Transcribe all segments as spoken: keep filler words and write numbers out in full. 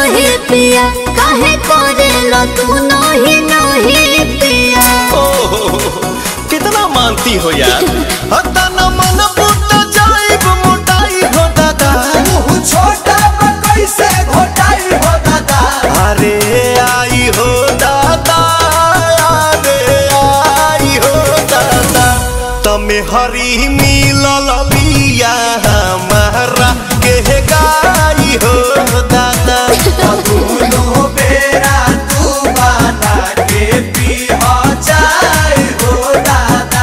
नहीं पिया काहे करेला तू नहीं नहीं पिया। कितना मानती हो यार। हता न मन पुट जाइब मोटाई हो दादा। मुँह छोटा कैसे घोटाई हो दादा। अरे आई हो दादा अरे आई हो दादा। तमे हरी मिलल बिया हमारा के गाई हो दादा। दोनों बेरा तू बना के पी हो जाए हो दादा।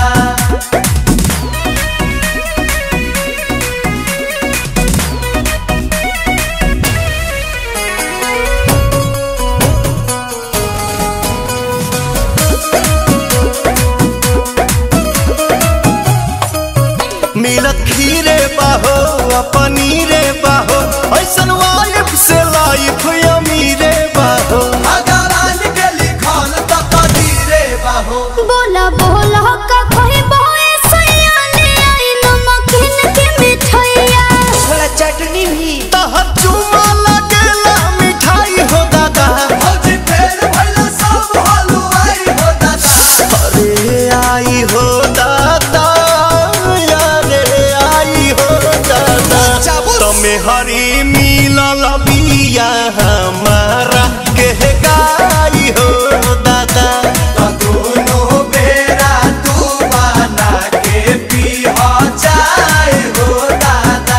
मिलत खीरे बाहो पनीरे बाहो ऐसन वाइफ से लाइफ अमीरे बाहो। भगवान के लिखल तो कदीरे बाहो। बोला बोला का कोई बोए सयाने आई नमकीन के मिठाइया। थोड़ा चटनी भी तह चुमा लगेला मिठाई हो दादा। भौजी फेर भइला सब हलवाई हो दादा। अरे आई हो दादा अरे आई हो दादा। तमे हरी मिलल बिया हमारा के गाई हो दादा। दोनों बेरा तू बना के पी हो जाए हो दादा।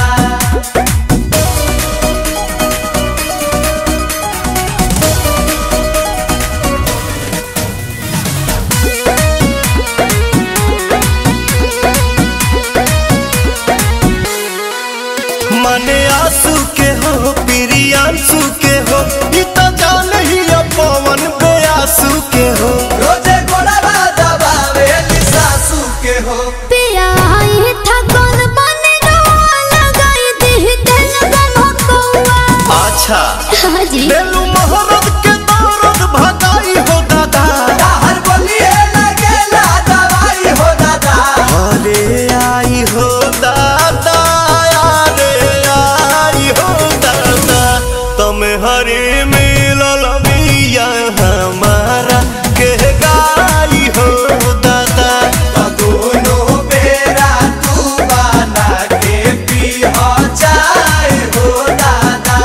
मने आंसू के हो प्रियांशु के हो इ त जान ही पवन बेआसू के हो। रोजे गोड़वा दबावे सासू के हो। पिया आई था कौन बने रोआ लगाई दी दिल गमकौआ। अच्छा हाँ जी बेलू मोहरत के दर्द भगाई हो दादा। हर बोलिए लगेला दवाई हो दादा। अरे आई हो दादा अरे आई हो दादा। तमे हरी मिलल बिया हमारा के गाई हो दादा। दोनों बेरा तू बना के पी हो जाए हो दादा।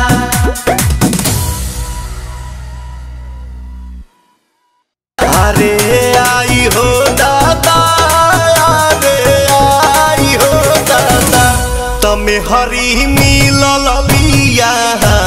अरे आई हो दादा अरे आई हो दादा। तमे हरी मिलल बिया